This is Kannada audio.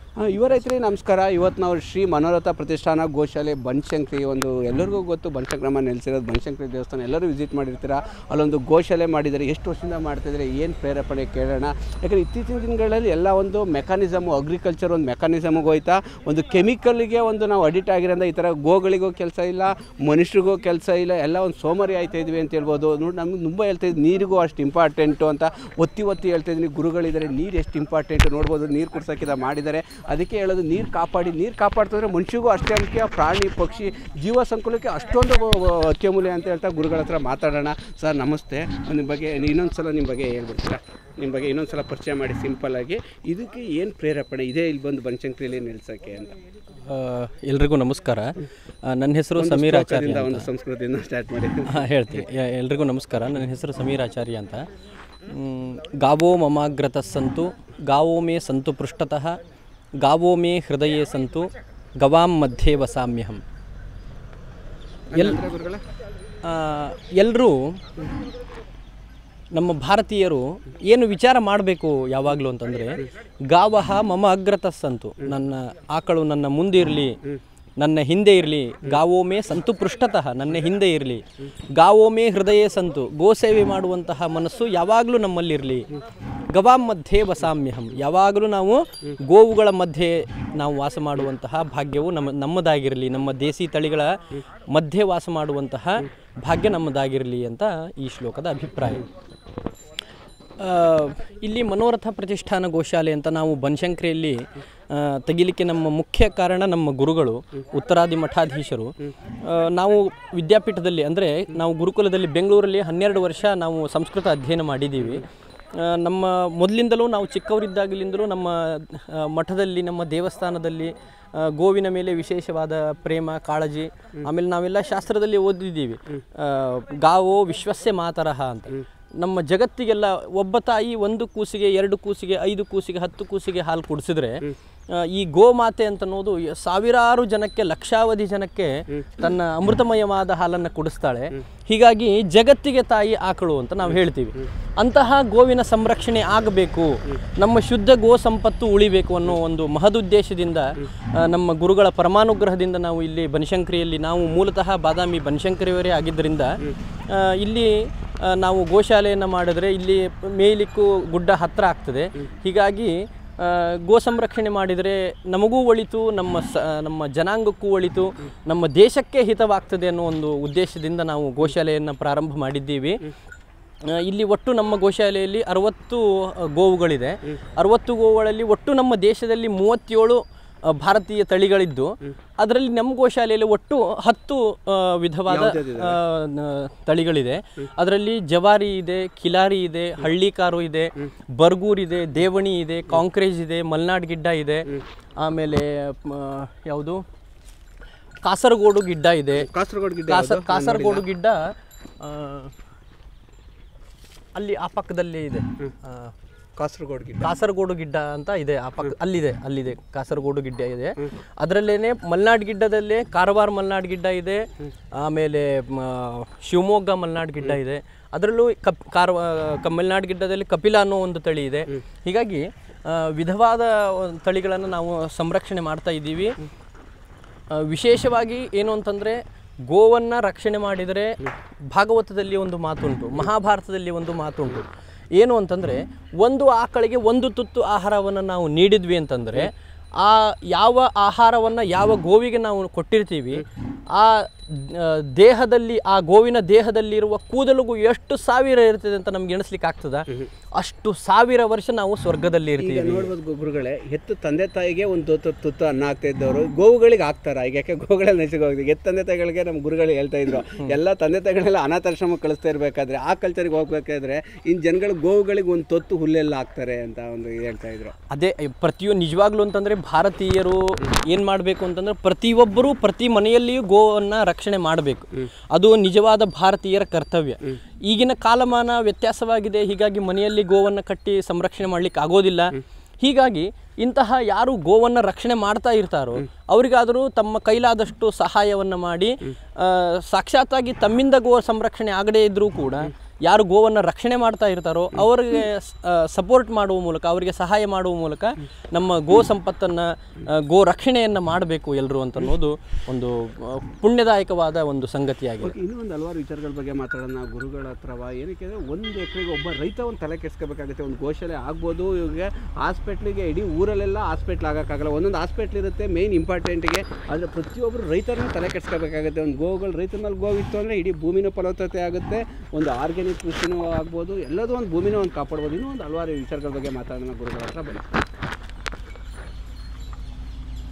ಯುವ ರೈತರೇ ನಮಸ್ಕಾರ. ಇವತ್ತು ನಾವು ಶ್ರೀ ಮನೋರಥ ಪ್ರತಿಷ್ಠಾನ ಗೋಶಾಲೆ ಬನಶಂಕರಿ, ಒಂದು ಎಲ್ಲರಿಗೂ ಗೊತ್ತು ಬನಶಂಕರಮ್ಮ ನೆಲೆಸಿರೋದು ಬನಶಂಕರಿ ದೇವಸ್ಥಾನ, ಎಲ್ಲರೂ ವಿಸಿಟ್ ಮಾಡಿರ್ತೀರ. ಅಲ್ಲೊಂದು ಗೋಶಾಲೆ ಮಾಡಿದ್ದಾರೆ. ಎಷ್ಟು ವರ್ಷದಿಂದ ಮಾಡ್ತಾಯಿದ್ದಾರೆ, ಏನು ಪ್ರೇರೇಪಣೆ ಕೇಳೋಣ. ಯಾಕಂದರೆ ಇತ್ತೀಚಿನ ದಿನಗಳಲ್ಲಿ ಎಲ್ಲ ಒಂದು ಮೆಕ್ಯಾನಿಸಮು, ಅಗ್ರಿಕಲ್ಚರ್ ಒಂದು ಮೆಕ್ಯಾನಿಸಮ್ಗೆ ಹೋಯ್ತಾ, ಒಂದು ಕೆಮಿಕಲ್ಗೆ ಒಂದು ನಾವು ಅಡಿಕ್ಟ್ ಆಗಿರೋದ್ರಿಂದ ಈ ಥರ ಗೋಗಳಿಗೂ ಕೆಲಸ ಇಲ್ಲ, ಮನುಷ್ಯರಿಗೂ ಕೆಲಸ ಇಲ್ಲ, ಎಲ್ಲ ಒಂದು ಸೋಮಾರಿ ಆಯ್ತಾಯಿದ್ವಿ ಅಂತ ಹೇಳ್ಬೋದು. ನೋಡಿ, ನಮ್ಗೆ ತುಂಬ ಹೇಳ್ತಾಯಿದ್ವಿ ನೀರಿಗೂ ಅಷ್ಟು ಇಂಪಾರ್ಟೆಂಟು ಅಂತ ಒತ್ತಿ ಹೇಳ್ತಾಯಿದ್ದೀನಿ. ಗುರುಗಳಿದ್ದಾರೆ, ನೀರು ಎಷ್ಟು ಇಂಪಾರ್ಟೆಂಟು ನೋಡ್ಬೋದು. ನೀರು ಕುಡ್ಸೋಕ್ಕಿಂತ ಮಾಡಿದ್ದಾರೆ. ಅದಕ್ಕೆ ಹೇಳೋದು, ನೀರು ಕಾಪಾಡ್ತಿದ್ರೆ ಮನುಷ್ಯಗೂ ಅಷ್ಟೇ ಮುಖ್ಯ, ಪ್ರಾಣಿ ಪಕ್ಷಿ ಜೀವ ಸಂಕುಲಕ್ಕೆ ಅಷ್ಟೊಂದು ಅತ್ಯಮೂಲ್ಯ ಅಂತ ಹೇಳ್ತಾ ಗುರುಗಳ ಹತ್ರ ಮಾತಾಡೋಣ. ಸರ್ ನಮಸ್ತೆ. ನಿಮ್ಮ ಬಗ್ಗೆ ಇನ್ನೊಂದು ಸಲ ನಿಮ್ಮ ಬಗ್ಗೆ ಹೇಳ್ಬಿಡ್ತೀರಾ? ನಿಮ್ಮ ಬಗ್ಗೆ ಇನ್ನೊಂದು ಸಲ ಪರಿಚಯ ಮಾಡಿ ಸಿಂಪಲ್ಲಾಗಿ. ಇದಕ್ಕೆ ಏನು ಪ್ರೇರೇಪಣೆ ಇದೆ ಇಲ್ಲಿ ಬಂದು ಬನಶಂಕರಿಯಲ್ಲಿ ನಿಲ್ಲಿಸೋಕ್ಕೆ ಅಂತ? ಎಲ್ರಿಗೂ ನಮಸ್ಕಾರ. ನನ್ನ ಹೆಸರು ಸಮೀರ್ ಆಚಾರ್ಯ. ಒಂದು ಸಂಸ್ಕೃತಿಯಿಂದ ಸ್ಟಾರ್ಟ್ ಮಾಡಿ ಹೇಳ್ತೀನಿ. ಎಲ್ರಿಗೂ ನಮಸ್ಕಾರ. ನನ್ನ ಹೆಸರು ಸಮೀರ್ ಆಚಾರ್ಯ ಅಂತ. ಗಾವೋ ಮಮಾಗ್ರತಃ ಸಂತು ಗಾವೋ ಮೇ ಸಂತು ಪೃಷ್ಠತಃ ಗಾವೋ ಮೇ ಹೃದಯೇ ಸಂತು ಗವಾಂ ಮಧ್ಯೆ ವಸಾಮ್ಯಹಂ. ಎಲ್ಲರೂ ನಮ್ಮ ಭಾರತೀಯರು ಏನು ವಿಚಾರ ಮಾಡಬೇಕು ಯಾವಾಗಲೂ ಅಂತಂದರೆ, ಗಾವಹ ಮಮ ಅಗ್ರತಃ ಸಂತು, ನನ್ನ ಆಕಳು ನನ್ನ ಮುಂದಿರಲಿ, ನನ್ನ ಹಿಂದೆ ಇರಲಿ. ಗಾವೋಮೇ ಸಂತು ಪೃಷ್ಠತಃ, ನನ್ನ ಹಿಂದೆ ಇರಲಿ. ಗಾವೋಮೇ ಹೃದಯ ಸಂತು, ಗೋಸೇವೆ ಮಾಡುವಂತಹ ಮನಸ್ಸು ಯಾವಾಗಲೂ ನಮ್ಮಲ್ಲಿರಲಿ. ಗವಾಂ ಮಧ್ಯೆ ವಸಾಮ್ಯಹಂ, ಯಾವಾಗಲೂ ನಾವು ಗೋವುಗಳ ಮಧ್ಯೆ ನಾವು ವಾಸ ಮಾಡುವಂತಹ ಭಾಗ್ಯವು ನಮ್ಮದಾಗಿರಲಿ. ನಮ್ಮ ದೇಸಿ ತಳಿಗಳ ಮಧ್ಯೆ ವಾಸ ಮಾಡುವಂತಹ ಭಾಗ್ಯ ನಮ್ಮದಾಗಿರಲಿ ಅಂತ ಈ ಶ್ಲೋಕದ ಅಭಿಪ್ರಾಯ. ಇಲ್ಲಿ ಮನೋರಥ ಪ್ರತಿಷ್ಠಾನ ಗೋಶಾಲೆ ಅಂತ ನಾವು ಬನಶಂಕರಿಯಲ್ಲಿ ತೆಗಿಲಿಕ್ಕೆ ನಮ್ಮ ಮುಖ್ಯ ಕಾರಣ ನಮ್ಮ ಗುರುಗಳು, ಉತ್ತರಾದಿ ಮಠಾಧೀಶರು. ನಾವು ವಿದ್ಯಾಪೀಠದಲ್ಲಿ ಅಂದರೆ ನಾವು ಗುರುಕುಲದಲ್ಲಿ ಬೆಂಗಳೂರಲ್ಲಿ 12 ವರ್ಷ ನಾವು ಸಂಸ್ಕೃತ ಅಧ್ಯಯನ ಮಾಡಿದ್ದೀವಿ. ನಮ್ಮ ಮೊದಲಿಂದಲೂ ನಾವು ಚಿಕ್ಕವರಿದ್ದಾಗಲಿಂದಲೂ ನಮ್ಮ ಮಠದಲ್ಲಿ, ನಮ್ಮ ದೇವಸ್ಥಾನದಲ್ಲಿ ಗೋವಿನ ಮೇಲೆ ವಿಶೇಷವಾದ ಪ್ರೇಮ, ಕಾಳಜಿ. ಆಮೇಲೆ ನಾವೆಲ್ಲ ಶಾಸ್ತ್ರದಲ್ಲಿ ಓದಿದ್ದೀವಿ, ಗಾವೋ ವಿಶ್ವಸ್ಯ ಮಾತರಹ ಅಂತ. ನಮ್ಮ ಜಗತ್ತಿಗೆಲ್ಲ ಒಬ್ಬ ತಾಯಿ 1 ಕೂಸಿಗೆ 2 ಕೂಸಿಗೆ 5 ಕೂಸಿಗೆ 10 ಕೂಸಿಗೆ ಹಾಲು ಕುಡಿಸಿದ್ರೆ, ಈ ಗೋಮಾತೆ ಅಂತ ಅನ್ನೋದು ಸಾವಿರಾರು ಜನಕ್ಕೆ, ಲಕ್ಷಾವಧಿ ಜನಕ್ಕೆ ತನ್ನ ಅಮೃತಮಯವಾದ ಹಾಲನ್ನು ಕುಡಿಸ್ತಾಳೆ. ಹೀಗಾಗಿ ಜಗತ್ತಿಗೆ ತಾಯಿ ಆಕಳು ಅಂತ ನಾವು ಹೇಳ್ತೀವಿ. ಅಂತಹ ಗೋವಿನ ಸಂರಕ್ಷಣೆ ಆಗಬೇಕು, ನಮ್ಮ ಶುದ್ಧ ಗೋ ಸಂಪತ್ತು ಉಳಿಬೇಕು ಅನ್ನೋ ಒಂದು ಮಹದುದ್ದೇಶದಿಂದ, ನಮ್ಮ ಗುರುಗಳ ಪರಮಾನುಗ್ರಹದಿಂದ ನಾವು ಇಲ್ಲಿ ಬನಶಂಕರಿಯಲ್ಲಿ, ನಾವು ಮೂಲತಃ ಬಾದಾಮಿ ಬನಶಂಕರಿಯವರೇ ಆಗಿದ್ದರಿಂದ ಇಲ್ಲಿ ನಾವು ಗೋಶಾಲೆಯನ್ನು ಮಾಡಿದ್ರೆ ಇಲ್ಲಿ ಮೇಯ್ಲಿಕ್ಕೂ ಗುಡ್ಡ ಹತ್ತಿರ ಆಗ್ತದೆ. ಹೀಗಾಗಿ ಗೋ ಸಂರಕ್ಷಣೆ ಮಾಡಿದರೆ ನಮಗೂ ಒಳಿತು, ನಮ್ಮ ಜನಾಂಗಕ್ಕೂ ಒಳಿತು, ನಮ್ಮ ದೇಶಕ್ಕೆ ಹಿತವಾಗ್ತದೆ ಅನ್ನೋ ಒಂದು ಉದ್ದೇಶದಿಂದ ನಾವು ಗೋಶಾಲೆಯನ್ನು ಪ್ರಾರಂಭ ಮಾಡಿದ್ದೀವಿ. ಇಲ್ಲಿ ಒಟ್ಟು ನಮ್ಮ ಗೋಶಾಲೆಯಲ್ಲಿ 60 ಗೋವುಗಳಿದೆ. 60 ಗೋವುಗಳಲ್ಲಿ ಒಟ್ಟು ನಮ್ಮ ದೇಶದಲ್ಲಿ 37 ಭಾರತೀಯ ತಳಿಗಳಿದ್ದು, ಅದರಲ್ಲಿ ನಮ್ಮ ಗೋಶಾಲೆಯಲ್ಲಿ ಒಟ್ಟು 10 ವಿಧವಾದ ತಳಿಗಳಿದೆ. ಅದರಲ್ಲಿ ಜವಾರಿ ಇದೆ, ಕಿಲಾರಿ ಇದೆ, ಹಳ್ಳಿಕಾರು ಇದೆ, ಬರ್ಗೂರ್ ಇದೆ, ದೇವಣಿ ಇದೆ, ಕಾಂಕ್ರೇಜ್ ಇದೆ, ಮಲ್ನಾಡ್ ಗಿಡ್ಡ ಇದೆ, ಆಮೇಲೆ ಯಾವುದು ಕಾಸರಗೋಡು ಗಿಡ್ಡ ಇದೆ. ಕಾಸರಗೋಡು ಗಿಡ್ಡ ಅಲ್ಲಿ ಆ ಪಕ್ಕದಲ್ಲಿ ಇದೆ. ಕಾಸರಗೋಡು ಗಿಡ್ಡ ಅಂತ ಇದೆ, ಆ ಪಕ್ಕ ಅಲ್ಲಿದೆ ಕಾಸರಗೋಡು ಗಿಡ್ಡ ಇದೆ. ಅದರಲ್ಲೇನೆ ಮಲ್ನಾಡ್ ಗಿಡ್ಡದಲ್ಲೇ ಕಾರವಾರ ಮಲ್ನಾಡ್ ಗಿಡ್ಡ ಇದೆ, ಆಮೇಲೆ ಶಿವಮೊಗ್ಗ ಮಲ್ನಾಡ್ ಗಿಡ್ಡ ಇದೆ. ಅದರಲ್ಲೂ ಮಲ್ನಾಡ್ ಗಿಡ್ಡದಲ್ಲಿ ಕಪಿಲ ಅನ್ನೋ ಒಂದು ತಳಿ ಇದೆ. ಹೀಗಾಗಿ ವಿಧವಾದ ತಳಿಗಳನ್ನು ನಾವು ಸಂರಕ್ಷಣೆ ಮಾಡ್ತಾ ಇದ್ದೀವಿ. ವಿಶೇಷವಾಗಿ ಏನು ಅಂತಂದರೆ, ಗೋವನ್ನು ರಕ್ಷಣೆ ಮಾಡಿದರೆ ಭಾಗವತದಲ್ಲಿ ಒಂದು ಮಾತುಂಟು, ಮಹಾಭಾರತದಲ್ಲಿ ಒಂದು ಮಾತುಂಟು. ಏನು ಅಂತಂದರೆ, ಒಂದು ಆಕಳಿಗೆ 1 ತುತ್ತು ಆಹಾರವನ್ನು ನಾವು ನೀಡಿದ್ವಿ ಅಂತಂದರೆ, ಆ ಯಾವ ಆಹಾರವನ್ನು ಯಾವ ಗೋವಿಗೆ ನಾವು ಕೊಟ್ಟಿರ್ತೀವಿ, ಆ ದೇಹದಲ್ಲಿ, ಆ ಗೋವಿನ ದೇಹದಲ್ಲಿರುವ ಕೂದಲಿಗೂ ಎಷ್ಟು ಸಾವಿರ ಇರ್ತದೆ ಅಂತ ನಮ್ಗೆ ಎಣಿಸ್ಲಿಕ್ಕೆ ಆಗ್ತದ? ಅಷ್ಟು 1000 ವರ್ಷ ನಾವು ಸ್ವರ್ಗದಲ್ಲಿ ಇರ್ತೀವಿ. ನೋಡ್ಬೋದು ಗುರುಗಳೇ, ಹೆತ್ತು ತಂದೆ ತಾಯಿಗೆ ಒಂದು ತುತ್ತು ಅನ್ನ ಆಗ್ತಾ ಇದ್ದವರು ಗೋವುಗಳಿಗೆ ಆಗ್ತಾರ. ಈಗ ಯಾಕೆ ಗೋಗಳಲ್ಲಿ ನೈಸರ್ಗಿಕ ಹೋಗಿದೆ. ಹೆತ್ತು ತಂದೆ ತಾಯಿಗಳಿಗೆ ನಮ್ಮ ಗುರುಗಳು ಹೇಳ್ತಾ ಇದ್ರು, ಎಲ್ಲ ತಂದೆ ತಾಯಿಗಳೆಲ್ಲ ಅನಾಥಾಶ್ರಮಕ್ಕೆ ಕಳಿಸ್ತಾ ಇರಬೇಕಾದ್ರೆ, ಆ ಕಲ್ಚರಿಗೆ ಹೋಗ್ಬೇಕಾದ್ರೆ ಇನ್ನು ಜನಗಳು ಗೋವುಗಳಿಗೆ ಒಂದು ತೊತ್ತು ಹುಲ್ಲೆಲ್ಲ ಹಾಕ್ತಾರೆ ಅಂತ ಒಂದು ಹೇಳ್ತಾ ಇದ್ರು. ಅದೇ ಪ್ರತಿಯೊಂದು ನಿಜವಾಗ್ಲೂ ಅಂತಂದರೆ ಭಾರತೀಯರು ಏನು ಮಾಡಬೇಕು ಅಂತಂದರೆ, ಪ್ರತಿಯೊಬ್ಬರೂ ಪ್ರತಿ ಮನೆಯಲ್ಲಿಯೂ ಗೋವನ್ನು ರಕ್ಷಣೆ ಮಾಡಬೇಕು. ಅದು ನಿಜವಾದ ಭಾರತೀಯರ ಕರ್ತವ್ಯ. ಈಗಿನ ಕಾಲಮಾನ ವ್ಯತ್ಯಾಸವಾಗಿದೆ. ಹೀಗಾಗಿ ಮನೆಯಲ್ಲಿ ಗೋವನ್ನು ಕಟ್ಟಿ ಸಂರಕ್ಷಣೆ ಮಾಡಲಿಕ್ಕೆ ಆಗೋದಿಲ್ಲ. ಹೀಗಾಗಿ ಇಂತಹ ಯಾರು ಗೋವನ್ನು ರಕ್ಷಣೆ ಮಾಡ್ತಾ ಇರ್ತಾರೋ ಅವರಿಗಾದರೂ ತಮ್ಮ ಕೈಲಾದಷ್ಟು ಸಹಾಯವನ್ನು ಮಾಡಿ, ಸಾಕ್ಷಾತ್ತಾಗಿ ತಮ್ಮಿಂದ ಗೋ ಸಂರಕ್ಷಣೆ ಆಗದೇ ಇದ್ದರೂ ಕೂಡ ಯಾರು ಗೋವನ್ನು ರಕ್ಷಣೆ ಮಾಡ್ತಾ ಇರ್ತಾರೋ ಅವರಿಗೆ ಸಪೋರ್ಟ್ ಮಾಡುವ ಮೂಲಕ, ಅವರಿಗೆ ಸಹಾಯ ಮಾಡುವ ಮೂಲಕ ನಮ್ಮ ಗೋ ಸಂಪತ್ತನ್ನು, ಗೋ ರಕ್ಷಣೆಯನ್ನು ಮಾಡಬೇಕು ಎಲ್ಲರೂ ಅಂತ ಅನ್ನೋದು ಒಂದು ಪುಣ್ಯದಾಯಕವಾದ ಒಂದು ಸಂಗತಿಯಾಗಿದೆ. ಇನ್ನೂ ಒಂದು ಹಲವಾರು ವಿಚಾರಗಳ ಬಗ್ಗೆ ಮಾತಾಡೋಣ ಗುರುಗಳ ಹತ್ರವ. ಏನಕ್ಕೆ ಅಂದರೆ 1 ಎಕರೆಗೆ ಒಬ್ಬ ರೈತ ಒಂದು ತಲೆ ಕೆಡಿಸ್ಕೋಬೇಕಾಗುತ್ತೆ. ಒಂದು ಗೋಶಾಲೆ ಆಗ್ಬೋದು, ಇವಾಗ ಹಾಸ್ಪಿಟ್ಲಿಗೆ ಇಡೀ ಊರಲ್ಲೆಲ್ಲ ಹಾಸ್ಪಿಟ್ಲ್ ಆಗೋಕ್ಕಾಗಲ್ಲ. ಒಂದೊಂದು ಹಾಸ್ಪಿಟ್ಲ್ ಇರುತ್ತೆ ಮೇಯ್ನ್ ಇಂಪಾರ್ಟೆಂಟಿಗೆ, ಆದರೆ ಪ್ರತಿಯೊಬ್ಬರು ರೈತರನ್ನ ತಲೆ ಕೆಡಿಸ್ಕೋಬೇಕಾಗುತ್ತೆ. ಒಂದು ಗೋಗಳು, ರೈತರ ಮೇಲೆ ಗೋವಿತ್ತು ಅಂದರೆ ಇಡೀ ಭೂಮಿನೂ ಫಲವತ್ತತೆ ಆಗುತ್ತೆ, ಒಂದು ಆರ್ಗ್ಯಾನಿಕ್ ಕೃಷಿನೂ ಆಗ್ಬೋದು, ಎಲ್ಲದೂ ಒಂದು ಭೂಮಿನೂ ಒಂದು ಕಾಪಾಡ್ಬೋದು. ಇನ್ನೂ ಒಂದು ಹಲವಾರು ವಿಚಾರಗಳ ಬಗ್ಗೆ ಮಾತಾಡೋಣ ಗುರುಗಳ ಹತ್ರ ಬನ್ನಿ.